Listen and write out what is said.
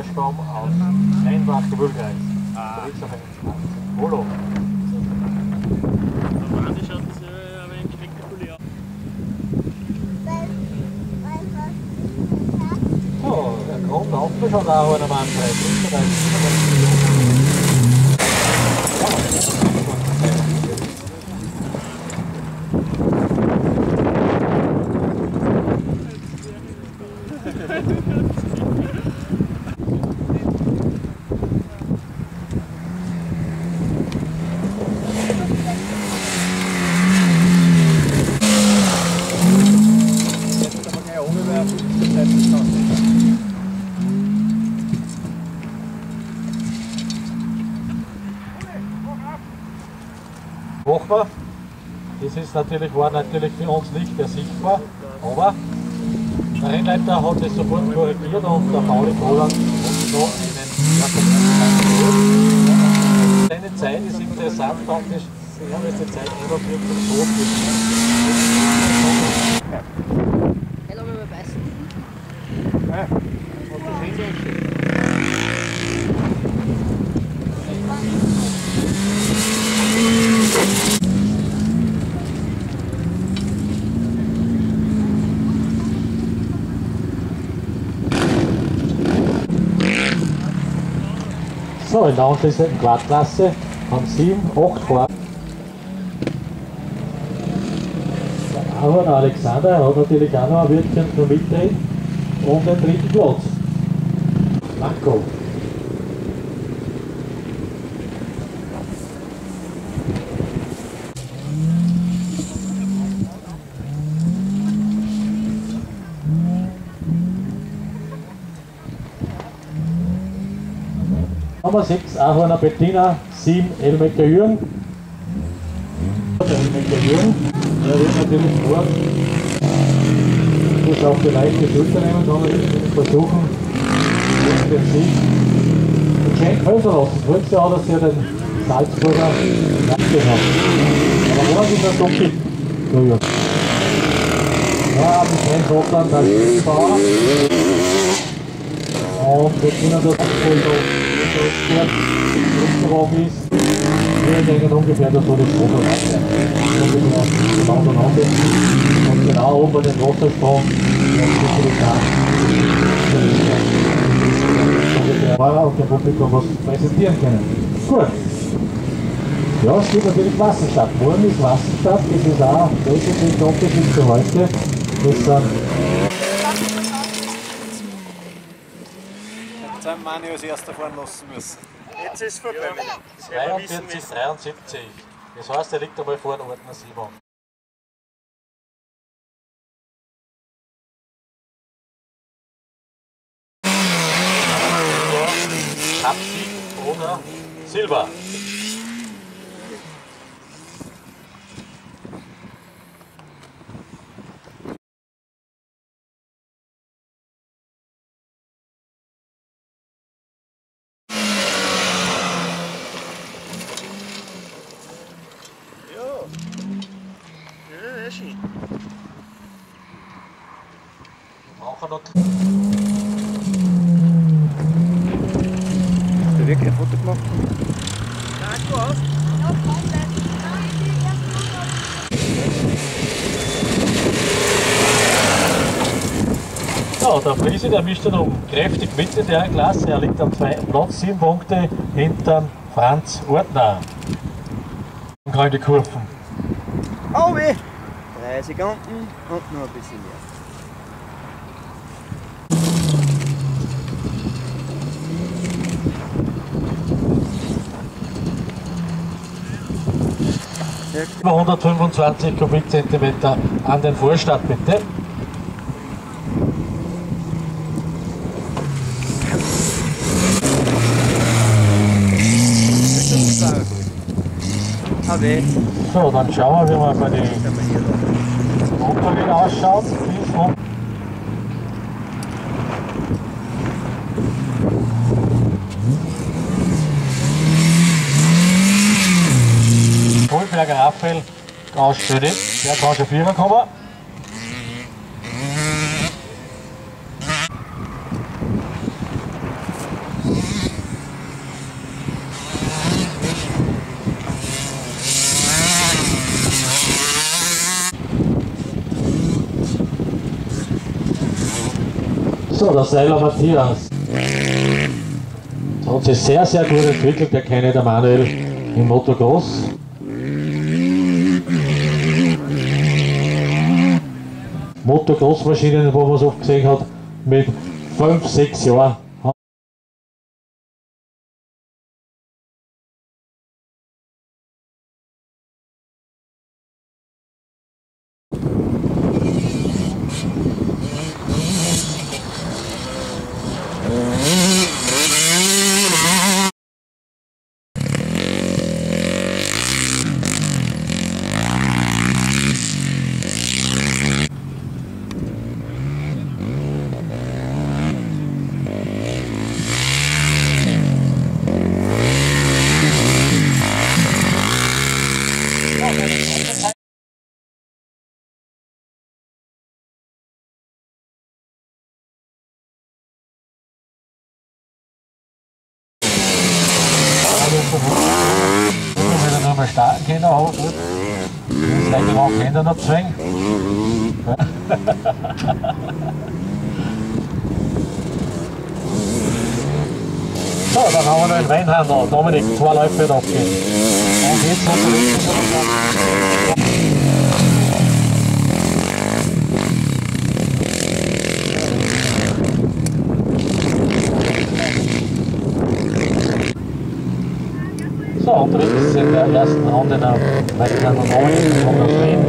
Stamm aus Rheinbach-Gebirge ist. Da gibt es auch einen Polo. Normalerweise schaut das ein wenig spektakulär aus. So, der Grundapfel schaut auch an einem Anteil. Hochbar. Das ist natürlich, war natürlich für uns nicht mehr sichtbar, aber der Rennleiter hat es sofort korrigiert und der Pauli Roland hat noch einen Seine Zeit ist interessant, praktisch, sie haben jetzt die Zeit 41 Hallo, wir beißen. Ja, und das ist so, in der anschließenden Quadklasse haben 7, 8 Fahrer. Aber der Alexander hat natürlich auch noch ein Wörtchen für mitreden und den dritten Platz. Marco. Nummer 6, Ahorner Bettina, 7, Elmecker Jürgen. Der Elmecker Jürgen, der wird natürlich vor, muss auf die leichte Schulter nehmen, kann er versuchen, den Sieg geschenkt helfen lassen. Wollte ja auch, dass er den Salzburger abgehen hat. Aber was ist der Doki? Ja, mit Jens Hoffland, der Spielbauer. Und wir können das Abfolger Wagen ist, wir denken ungefähr, dass so das Wasser rausfährt. Und genau oben bei dem Wassersprung Fahrer und dem Publikum was präsentieren können. Gut. Ja, es gibt natürlich Wasserstadt. Morgen ist Wasserstadt, das ist auch wesentlich der Unterschied zu heute. Das Jetzt haben wir Mani als erster fahren lassen müssen. Jetzt ist es vorbei. 43, 73. Das heißt, er liegt einmal vor den Ordner 7. Cup-Sieg oder Silber. Ja, schön. Auch noch. Hast du wirklich ein Foto gemacht? Nein, du hast. Ja, der Friese, der mischt dann kräftig mit in der Klasse. Er liegt am zweiten Platz, 7 Punkte hinter Franz Ortner. Und gerade die Kurven. Oh weh! 3 Sekunden und noch ein bisschen mehr. Über 125 Kubikzentimeter an den Vorstart bitte. So, dann schauen wir, wie wir bei den Motoren ausschaut. Kohlberger Raphael, ganz schön, der kann schon 4er kommen. So, der Seiler Matthias. Das hat sich sehr, sehr gut entwickelt, der kenne der Manuel im Motocross. Motocross-Maschinen, wo man es oft gesehen hat, mit 5, 6 Jahren. Wenn er noch mal starten können, hat, vielleicht auch Hände noch zwingen. So, dann haben wir noch einen Weinhandel. Dominik, 2 Läufe wird abgehen. Und jetzt hat er so, und drittens in der ersten Runde noch Weinhandel 9 von der Schweden.